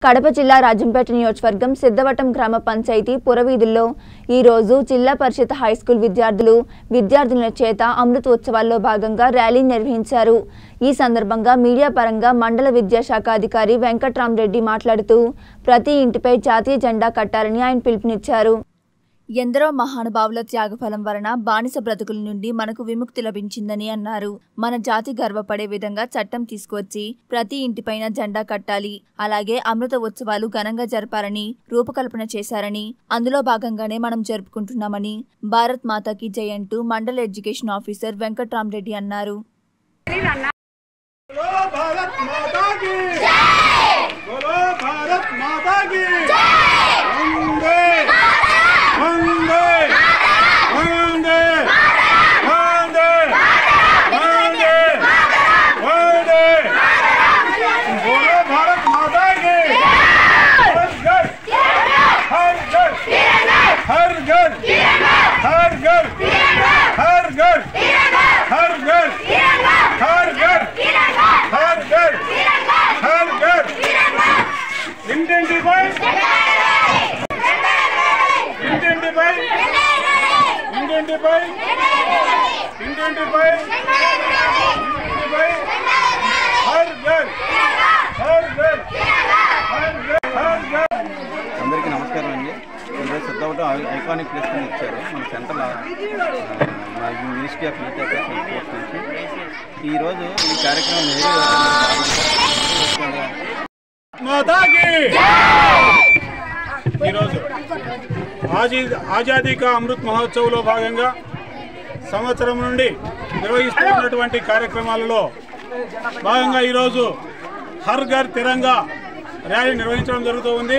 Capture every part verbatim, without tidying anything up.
కడప జిల్లా రాజంపేట నియోజకవర్గం సిద్ధవటం గ్రామ పంచాయతీ పురవీధుల్లో ఈ రోజు జిల్లా పరిషత్ హైస్కూల్ విద్యార్థులు విద్యార్థుల చేత అమృత ఉత్సవాల్లో భాగంగా ర్యాలీ నిర్వహించారు। ఈ సందర్భంగా మీడియా పరంగా మండల విద్యాశాఖ అధికారి వెంకట్రామరెడ్డి మాట్లాడుతూ ప్రతి ఇంటిపై జాతీయ జెండా కట్టాలని ఆయన పిలుపునిచ్చారు। ఎందరో మహానుభావుల త్యాగఫలం వలన బానిస బ్రతుకుల నుండి మనకు విముక్తి లభించిందని అన్నారు। మన జాతి గర్వపడే విధంగా చట్టం తీసుకువచ్చి ప్రతి ఇంటిపైన జెండా కట్టాలి, అలాగే అమృత ఉత్సవాలు ఘనంగా జరపాలని రూపకల్పన చేశారని, అందులో భాగంగానే మనం జరుపుకుంటున్నామని భారత్ మాతాకి జై అంటూ మండల ఎడ్యుకేషన్ ఆఫీసర్ వెంకట్రామరెడ్డి అన్నారు। అందరికీ నమస్కారం అండి। ఈరోజు సిద్ధవటం ఐకానిక్ ప్లేస్ కింద ఇచ్చారు మన central ministry of youth affairs and sports నుంచి। ఈరోజు ఈ కార్యక్రమం ఈరోజు ఆజీ ఆజాదీ కా అమృత్ మహోత్సవ్లో భాగంగా సంవత్సరం నుండి నిర్వహిస్తున్నటువంటి కార్యక్రమాలలో భాగంగా ఈరోజు హర్ ఘర్ తిరంగా ర్యాలీ నిర్వహించడం జరుగుతూ ఉంది।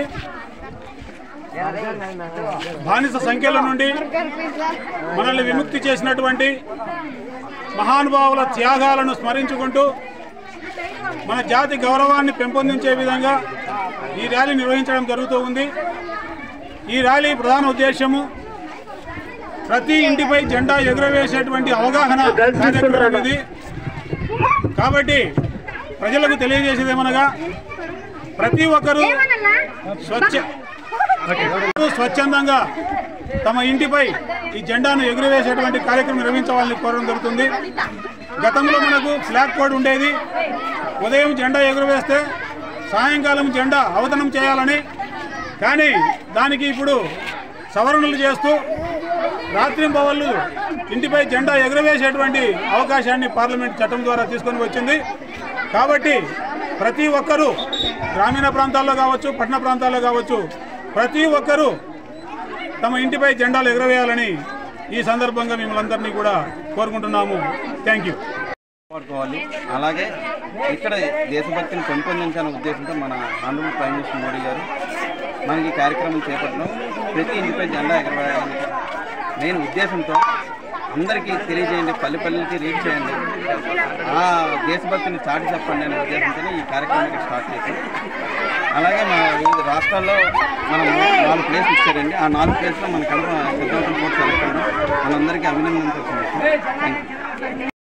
బానిస సంఖ్యల నుండి మనల్ని విముక్తి చేసినటువంటి మహానుభావుల త్యాగాలను స్మరించుకుంటూ మన జాతి గౌరవాన్ని పెంపొందించే విధంగా ఈ ర్యాలీ నిర్వహించడం జరుగుతూ ఉంది। ఈ ర్యాలీ ప్రధాన ఉద్దేశము ప్రతి ఇంటిపై జెండా ఎగురవేసేటువంటి అవగాహన కార్యక్రమం ఇది। కాబట్టి ప్రజలకు తెలియజేసేదేమనగా ప్రతి ఒక్కరూ స్వచ్ఛ స్వచ్ఛందంగా తమ ఇంటిపై ఈ జెండాను ఎగురవేసేటువంటి కార్యక్రమం నిర్వహించవాలని కోరడం జరుగుతుంది। గతంలో మనకు ఫ్లాగ్ కోడ్ ఉండేది, ఉదయం జెండా ఎగురవేస్తే సాయంకాలం జెండా అవతరణం చేయాలని, కానీ దానికి ఇప్పుడు సవరణలు చేస్తూ రాత్రింబవళ్ళు ఇంటిపై జెండా ఎగురవేసేటువంటి అవకాశాన్ని పార్లమెంట్ చట్టం ద్వారా తీసుకొని వచ్చింది। కాబట్టి ప్రతి ఒక్కరూ గ్రామీణ ప్రాంతాల్లో కావచ్చు, పట్టణ ప్రాంతాల్లో కావచ్చు, ప్రతి ఒక్కరూ తమ ఇంటిపై జెండాలు ఎగురవేయాలని ఈ సందర్భంగా మిమ్మల్ని కూడా కోరుకుంటున్నాము। Thank you. కాపాడుకోవాలి, అలాగే ఇక్కడ దేశభక్తిని పెంపొందించాలనే ఉద్దేశంతో మన ఆంధ్రప్రదేశ్ ప్రైమ్ మినిస్టర్ మోడీ గారు మనకి ఈ కార్యక్రమం చేపట్టడం ప్రతి ఇంటిపై జెండా ఎగరవేయాలని మెయిన్ ఉద్దేశంతో అందరికీ తెలియజేయండి, పల్లె పల్లెలకి రీచ్ చేయండి, ఆ దేశభక్తిని చాటి చెప్పండి అనే ఉద్దేశంతో ఈ కార్యక్రమాన్ని స్టార్ట్ చేశాం। అలాగే మన వివిధ రాష్ట్రాల్లో మనం నాలుగు ప్లేస్లు ఇచ్చారండి, ఆ నాలుగు ప్లేస్లో మన కడప సిద్ధవటం కోర్టు సెలెక్ట్ అవ్వడం మనందరికీ అభినందనలు తెలియజేస్తాం। Thank you.